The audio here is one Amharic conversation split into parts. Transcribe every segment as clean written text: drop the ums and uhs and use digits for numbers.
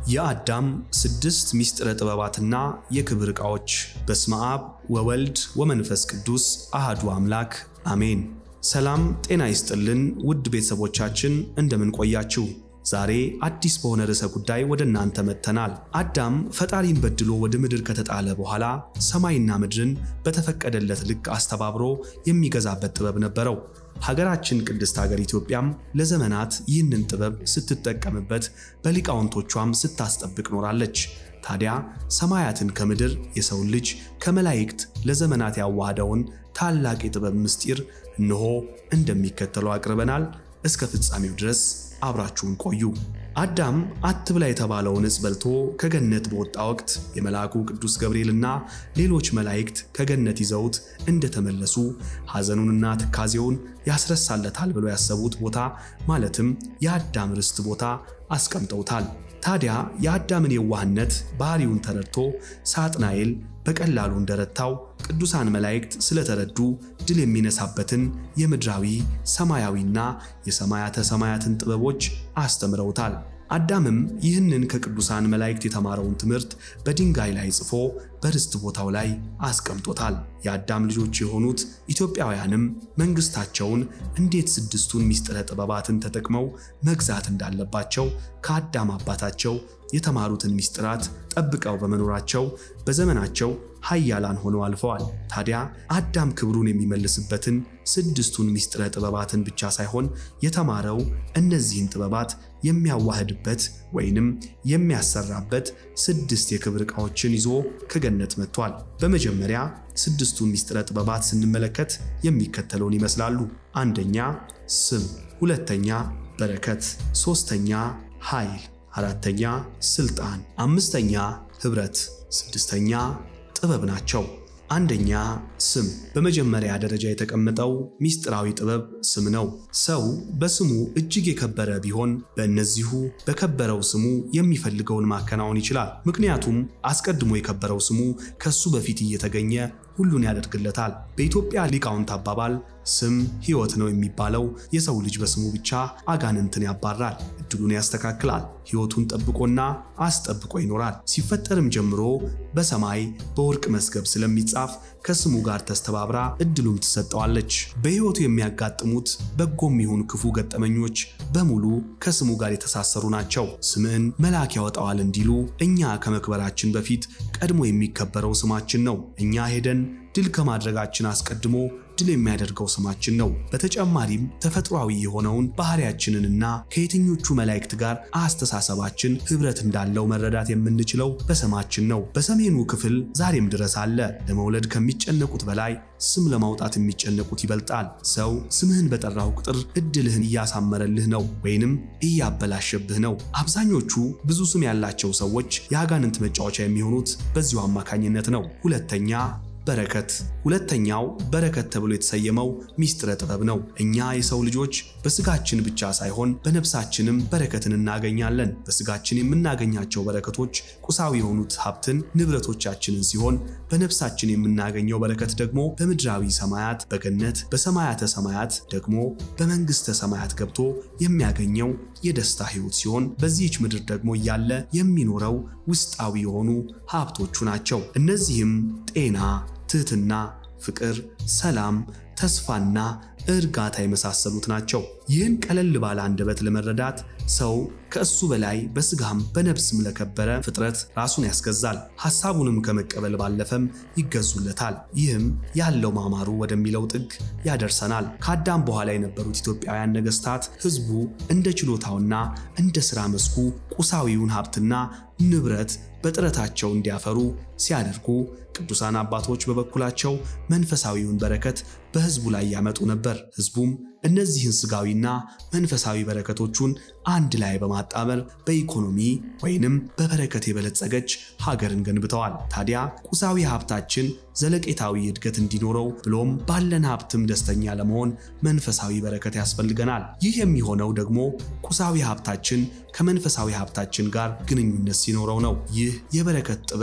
የአዳም 6 ሚስጥረ ጥበባትና የክብር ዕቃዎች። በስመ አብ ወወልድ ወመንፈስ ቅዱስ አሐዱ አምላክ አሜን። ሰላም ጤና ይስጥልን ውድ ቤተሰቦቻችን እንደምን ቆያችሁ? ዛሬ አዲስ በሆነ ርዕሰ ጉዳይ ወደ እናንተ መጥተናል። አዳም ፈጣሪን በድሎ ወደ ምድር ከተጣለ በኋላ ሰማይና ምድርን በተፈቀደለት ልክ አስተባብሮ የሚገዛበት ጥበብ ነበረው። ሀገራችን ቅድስት ሀገር ኢትዮጵያም ለዘመናት ይህንን ጥበብ ስትጠቀምበት በሊቃውንቶቿም ስታስጠብቅ ኖራለች። ታዲያ ሰማያትን ከምድር የሰውን ልጅ ከመላእክት ለዘመናት ያዋሃደውን ታላቅ የጥበብ ምስጢር እነሆ እንደሚከተለው አቅርበናል። እስከ ፍጻሜው ድረስ አብራችሁን ቆዩ። አዳም አትብላ የተባለውን ዕፅ በልቶ ከገነት በወጣ ወቅት የመልአኩ ቅዱስ ገብርኤልና ሌሎች መላእክት ከገነት ይዘውት እንደተመለሱ ሐዘኑንና ትካዜውን ያስረሳለታል ብለው ያሰቡት ቦታ ማለትም የአዳም ርስት ቦታ አስቀምጠውታል። ታዲያ የአዳምን የዋህነት ባህሪውን ተረድቶ ሳጥናኤል በቀላሉ እንደረታው ቅዱሳን መላእክት ስለተረዱ ድል የሚነሳበትን የምድራዊ ሰማያዊና የሰማያተ ሰማያትን ጥበቦች አስተምረውታል። አዳምም ይህንን ከቅዱሳን መላእክት የተማረውን ትምህርት በድንጋይ ላይ ጽፎ በርስት ቦታው ላይ አስቀምጦታል። የአዳም ልጆች የሆኑት ኢትዮጵያውያንም መንግስታቸውን እንዴት 6ቱን ሚስጥረ ጥበባትን ተጠቅመው መግዛት እንዳለባቸው ከአዳም አባታቸው የተማሩትን ሚስጥራት ጠብቀው በመኖራቸው በዘመናቸው ኃያላን ሆነው አልፈዋል። ታዲያ አዳም ክብሩን የሚመልስበትን 6ቱን ሚስጥረ ጥበባትን ብቻ ሳይሆን የተማረው እነዚህን ጥበባት የሚያዋህድበት ወይንም የሚያሰራበት 6 የክብር ዕቃዎችን ይዞ ከገነት መጥቷል። በመጀመሪያ 6ቱን ሚስጥረ ጥበባት ስንመለከት የሚከተለውን ይመስላሉ። አንደኛ ስም፣ ሁለተኛ በረከት፣ ሶስተኛ ኃይል፣ አራተኛ ስልጣን፣ አምስተኛ ህብረት፣ ስድስተኛ ጥበብ ናቸው። አንደኛ ስም በመጀመሪያ ደረጃ የተቀመጠው ሚስጥራዊ ጥበብ ስም ነው። ሰው በስሙ እጅግ የከበረ ቢሆን በእነዚሁ በከበረው ስሙ የሚፈልገውን ማከናወን ይችላል። ምክንያቱም አስቀድሞ የከበረው ስሙ ከሱ በፊት እየተገኘ ሁሉን ያደርግለታል። በኢትዮጵያ ሊቃውንት አባባል ስም ሕይወት ነው የሚባለው የሰው ልጅ በስሙ ብቻ አጋንንትን ያባራል፣ እድሉን ያስተካክላል፣ ሕይወቱን ጠብቆና አስጠብቆ ይኖራል። ሲፈጠርም ጀምሮ በሰማይ በወርቅ መዝገብ ስለሚጻፍ ከስሙ ጋር ተስተባብራ እድሉም ትሰጠዋለች። በሕይወቱ የሚያጋጥሙት በጎም ይሁን ክፉ ገጠመኞች በሙሉ ከስሙ ጋር የተሳሰሩ ናቸው። ስምህን መልአክ ያወጣዋል እንዲሉ እኛ ከመክበራችን በፊት ቀድሞ የሚከበረው ስማችን ነው። እኛ ሄደን ድል ከማድረጋችን አስቀድሞ ድል የሚያደርገው ስማችን ነው። በተጨማሪም ተፈጥሯዊ የሆነውን ባህሪያችንንና ከየትኞቹ መላእክት ጋር አስተሳሰባችን ህብረት እንዳለው መረዳት የምንችለው በስማችን ነው። በሰሜኑ ክፍል ዛሬም ድረስ አለ። ለመውለድ ከሚጨነቁት በላይ ስም ለማውጣት የሚጨነቁት ይበልጣል። ሰው ስምህን በጠራው ቁጥር እድልህን እያሳመረልህ ነው ወይንም እያበላሸብህ ነው። አብዛኞቹ ብዙ ስም ያላቸው ሰዎች የአጋንንት መጫወቻ የሚሆኑት በዚሁ አማካኝነት ነው። ሁለተኛ በረከት። ሁለተኛው በረከት ተብሎ የተሰየመው ሚስጥረ ጥበብ ነው። እኛ የሰው ልጆች በስጋችን ብቻ ሳይሆን በነፍሳችንም በረከትን እናገኛለን። በስጋችን የምናገኛቸው በረከቶች ቁሳዊ የሆኑት ሀብትን ንብረቶቻችንን ሲሆን በነፍሳችን የምናገኘው በረከት ደግሞ በምድራዊ ሰማያት በገነት በሰማያተ ሰማያት ደግሞ በመንግስተ ሰማያት ገብቶ የሚያገኘው የደስታ ሕይወት ሲሆን በዚህች ምድር ደግሞ ያለ የሚኖረው ውስጣዊ የሆኑ ሀብቶቹ ናቸው። እነዚህም ጤና፣ ትህትና፣ ፍቅር፣ ሰላም፣ ተስፋና እርጋታ የመሳሰሉት ናቸው። ይህን ቀለል ባለ አንደበት ለመረዳት ሰው ከእሱ በላይ በስጋም በነፍስም ለከበረ ፍጥረት ራሱን ያስገዛል። ሐሳቡንም ከመቀበል ባለፈም ይገዙለታል። ይህም ያለው ማማሩ ወደሚለው ጥግ ያደርሰናል። ከአዳም በኋላ የነበሩት ኢትዮጵያውያን ነገስታት ህዝቡ እንደ ችሎታውና እንደ ሥራ መስኩ ቁሳዊውን ሀብትና ንብረት በጥረታቸው እንዲያፈሩ ሲያደርጉ ቅዱሳን አባቶች በበኩላቸው መንፈሳዊውን በረከት በህዝቡ ላይ ያመጡ ነበር። ህዝቡም እነዚህን ስጋዊና መንፈሳዊ በረከቶቹን አንድ ላይ በማጣመር በኢኮኖሚ ወይንም በበረከት የበለጸገች ሀገርን ገንብተዋል። ታዲያ ቁሳዊ ሀብታችን ዘለቄታዊ እድገት እንዲኖረው ብሎም ባለን ሀብትም ደስተኛ ለመሆን መንፈሳዊ በረከት ያስፈልገናል። ይህ የሚሆነው ደግሞ ቁሳዊ ሀብታችን ከመንፈሳዊ ሀብታችን ጋር ግንኙነት ሲኖረው ነው። ይህ የበረከት ጥበብ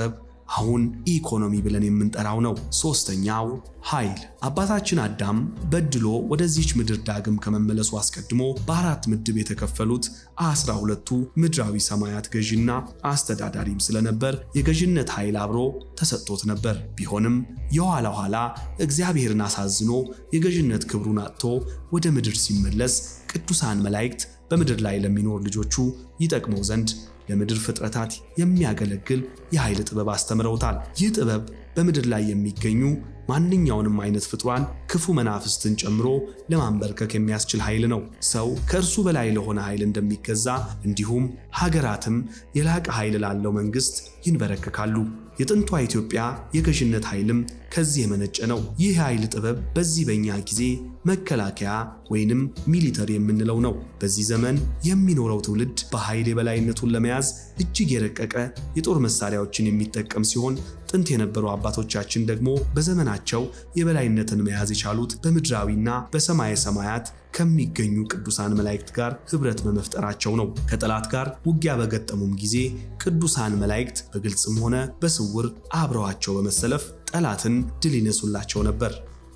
አሁን ኢኮኖሚ ብለን የምንጠራው ነው። ሶስተኛው ኃይል። አባታችን አዳም በድሎ ወደዚች ምድር ዳግም ከመመለሱ አስቀድሞ በአራት ምድብ የተከፈሉት 12ቱ ምድራዊ ሰማያት ገዢና አስተዳዳሪም ስለነበር የገዢነት ኃይል አብሮ ተሰጥቶት ነበር። ቢሆንም የኋላ ኋላ እግዚአብሔርን አሳዝኖ የገዢነት ክብሩን አጥቶ ወደ ምድር ሲመለስ ቅዱሳን መላእክት በምድር ላይ ለሚኖር ልጆቹ ይጠቅመው ዘንድ ለምድር ፍጥረታት የሚያገለግል የኃይል ጥበብ አስተምረውታል። ይህ ጥበብ በምድር ላይ የሚገኙ ማንኛውንም አይነት ፍጥሯን ክፉ መናፍስትን ጨምሮ ለማንበርከክ የሚያስችል ኃይል ነው። ሰው ከእርሱ በላይ ለሆነ ኃይል እንደሚገዛ እንዲሁም ሀገራትም የላቀ ኃይል ላለው መንግስት ይንበረከካሉ። የጥንቷ ኢትዮጵያ የገዢነት ኃይልም ከዚህ የመነጨ ነው። ይህ ኃይል ጥበብ በዚህ በእኛ ጊዜ መከላከያ ወይንም ሚሊተሪ የምንለው ነው። በዚህ ዘመን የሚኖረው ትውልድ በኃይል የበላይነቱን ለመያዝ እጅግ የረቀቀ የጦር መሳሪያዎችን የሚጠቀም ሲሆን ጥንት የነበሩ አባቶቻችን ደግሞ በዘመናቸው የበላይነትን መያዝ የቻሉት በምድራዊና በሰማየ ሰማያት ከሚገኙ ቅዱሳን መላእክት ጋር ህብረት በመፍጠራቸው ነው። ከጠላት ጋር ውጊያ በገጠሙም ጊዜ ቅዱሳን መላእክት በግልጽም ሆነ በስውር አብረዋቸው በመሰለፍ ጠላትን ድል ይነሱላቸው ነበር።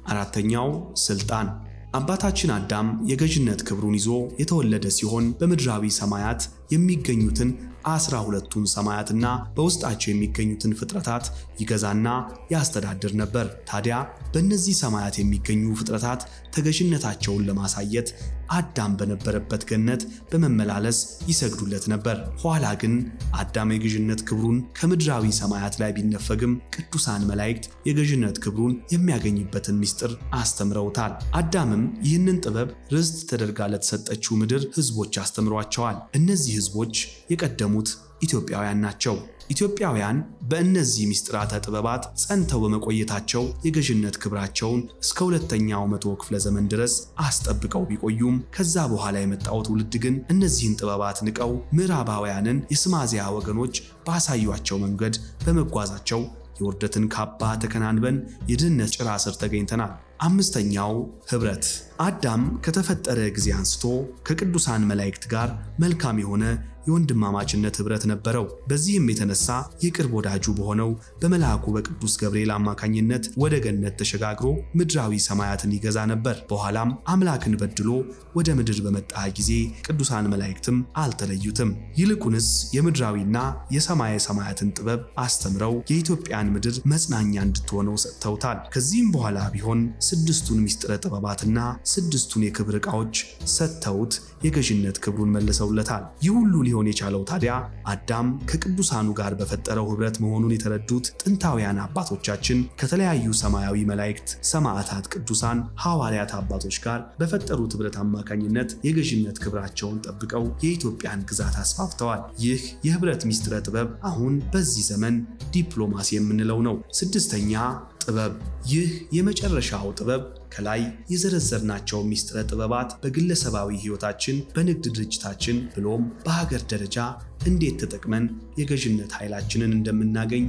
አራተኛው ስልጣን። አባታችን አዳም የገዢነት ክብሩን ይዞ የተወለደ ሲሆን በምድራዊ ሰማያት የሚገኙትን 12ቱን ሰማያትና በውስጣቸው የሚገኙትን ፍጥረታት ይገዛና ያስተዳድር ነበር። ታዲያ በእነዚህ ሰማያት የሚገኙ ፍጥረታት ተገዥነታቸውን ለማሳየት አዳም በነበረበት ገነት በመመላለስ ይሰግዱለት ነበር። ኋላ ግን አዳም የገዢነት ክብሩን ከምድራዊ ሰማያት ላይ ቢነፈግም ቅዱሳን መላእክት የገዢነት ክብሩን የሚያገኝበትን ምስጢር አስተምረውታል። አዳምም ይህንን ጥበብ ርስት ተደርጋ ለተሰጠችው ምድር ህዝቦች አስተምሯቸዋል። እነዚህ ህዝቦች የቀደሙት ኢትዮጵያውያን ናቸው። ኢትዮጵያውያን በእነዚህ ምስጢራተ ጥበባት ጸንተው በመቆየታቸው የገዢነት ክብራቸውን እስከ ሁለተኛው መቶ ክፍለ ዘመን ድረስ አስጠብቀው ቢቆዩም ከዛ በኋላ የመጣው ትውልድ ግን እነዚህን ጥበባት ንቀው ምዕራባውያንን የስማዚያ ወገኖች ባሳዩአቸው መንገድ በመጓዛቸው የውርደትን ካባ ተከናንበን የድህነት ጭራ ስር ተገኝተናል። አምስተኛው ህብረት። አዳም ከተፈጠረ ጊዜ አንስቶ ከቅዱሳን መላእክት ጋር መልካም የሆነ የወንድማማችነት ህብረት ነበረው። በዚህም የተነሳ የቅርብ ወዳጁ በሆነው በመልአኩ በቅዱስ ገብርኤል አማካኝነት ወደ ገነት ተሸጋግሮ ምድራዊ ሰማያትን ይገዛ ነበር። በኋላም አምላክን በድሎ ወደ ምድር በመጣ ጊዜ ቅዱሳን መላእክትም አልተለዩትም። ይልቁንስ የምድራዊና የሰማየ ሰማያትን ጥበብ አስተምረው የኢትዮጵያን ምድር መጽናኛ እንድትሆነው ሰጥተውታል። ከዚህም በኋላ ቢሆን ስድስቱን ምስጢረ ጥበባትና ስድስቱን የክብር ዕቃዎች ሰጥተውት የገዢነት ክብሩን መልሰውለታል። ይህ ሁሉ ሊሆን የቻለው ታዲያ አዳም ከቅዱሳኑ ጋር በፈጠረው ህብረት መሆኑን የተረዱት ጥንታውያን አባቶቻችን ከተለያዩ ሰማያዊ መላእክት፣ ሰማዕታት፣ ቅዱሳን ሐዋርያት አባቶች ጋር በፈጠሩት ህብረት አማካኝነት የገዢነት ክብራቸውን ጠብቀው የኢትዮጵያን ግዛት አስፋፍተዋል። ይህ የህብረት ምስጢረ ጥበብ አሁን በዚህ ዘመን ዲፕሎማሲ የምንለው ነው። ስድስተኛ ጥበብ። ይህ የመጨረሻው ጥበብ ከላይ የዘረዘርናቸው ምስጢረ ጥበባት በግለሰባዊ ህይወታችን፣ በንግድ ድርጅታችን ብሎም በሀገር ደረጃ እንዴት ተጠቅመን የገዢነት ኃይላችንን እንደምናገኝ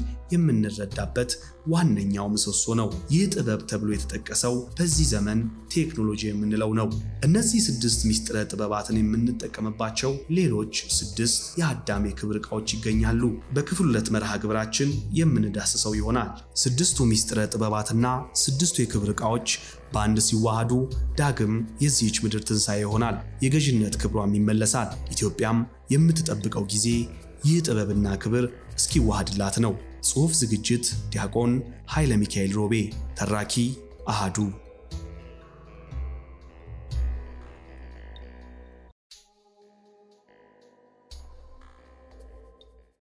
የምንረዳበት ዋነኛው ምሰሶ ነው። ይህ ጥበብ ተብሎ የተጠቀሰው በዚህ ዘመን ቴክኖሎጂ የምንለው ነው። እነዚህ ስድስት ምስጢረ ጥበባትን የምንጠቀምባቸው ሌሎች ስድስት የአዳም የክብር ዕቃዎች ይገኛሉ። በክፍል 2 መርሃ ግብራችን የምንዳስሰው ይሆናል። ስድስቱ ምስጢረ ጥበባትና ስድስቱ የክብር ዕቃዎች በአንድ ሲዋሃዱ ዳግም የዚህች ምድር ትንሣኤ ይሆናል። የገዢነት ክብሯም ይመለሳል። ኢትዮጵያም የምትጠብቀው ጊዜ ይህ ጥበብና ክብር እስኪዋሃድላት ነው። ጽሑፍ ዝግጅት ዲያቆን ኃይለ ሚካኤል ሮቤ፣ ተራኪ አሃዱ